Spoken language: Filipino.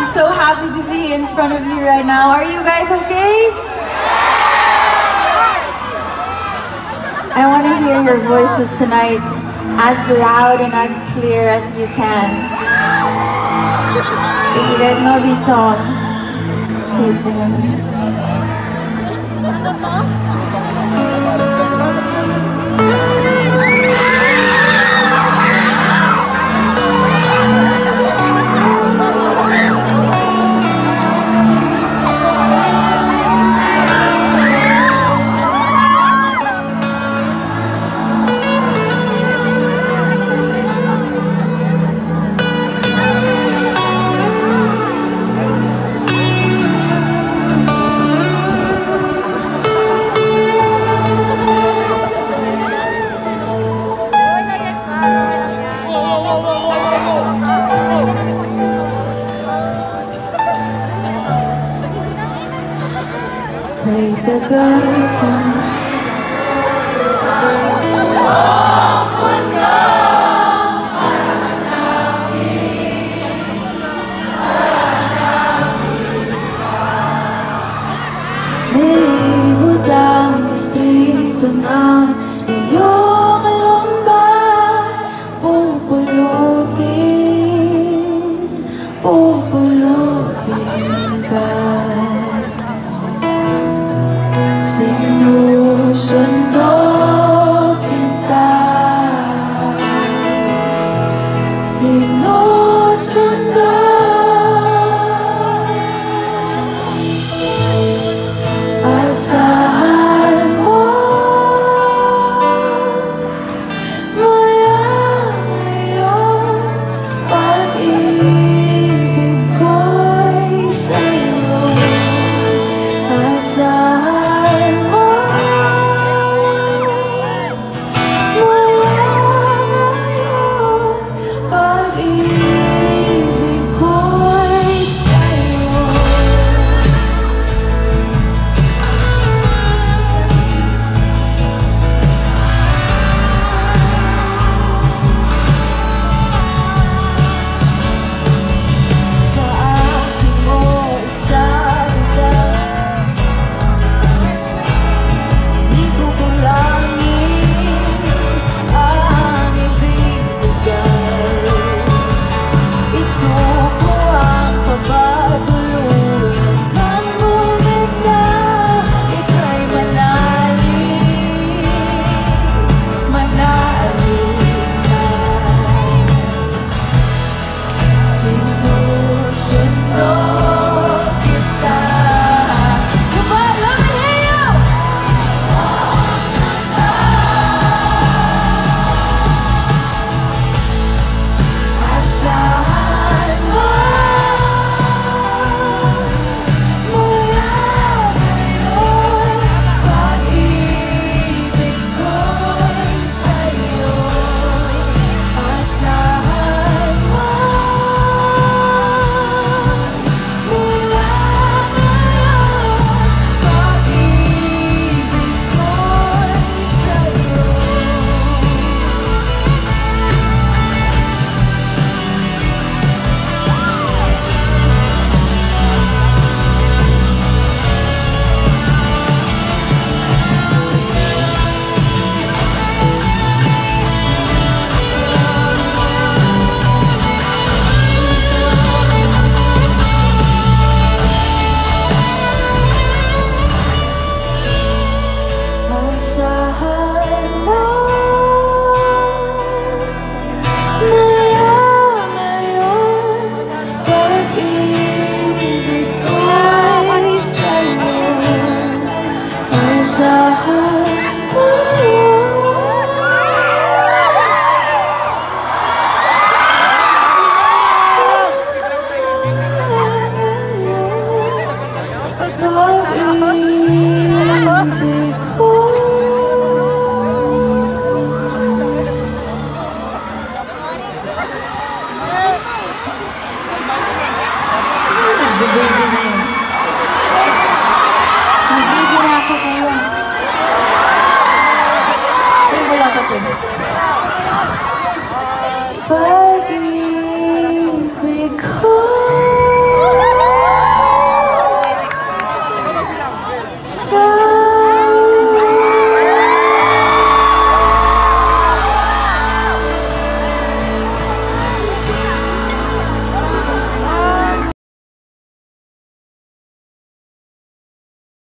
I'm so happy to be in front of you right now. Are you guys okay? I want to hear your voices tonight as loud and as clear as you can. So if you guys know these songs, please sing with me. Kay tagal kong nilibot ang distrito ng iyong lumbay. Pupulutin ka. Sinusundo kita, sinusundo. Asahan mo mula ngayon, pag-ibig ko'y sa'yo. Asahan mo mula ngayon, pag-ibig ko'y sa'yo. Sa akin mo isaligaw, di ko kulangin ang ibibigay. Isuko ang kabaduluyan kang bumitaw. Ika'y manalig, manalig ka. Sinusundo kita. Come on, let me hear you! Asahan mo mula ngayon, pag-ibig ko'y sa'yo. Asahan mo mula ngayon, pag-ibig ko'y sa'yo. Asahan mo mula ngayon, pag-ibig ko'y sa'yo. Asahan mo pag-ibig ko. Sino nagbe-baby na yun? Nag-baby na ako, kuya. Ay, wala pa to. Pag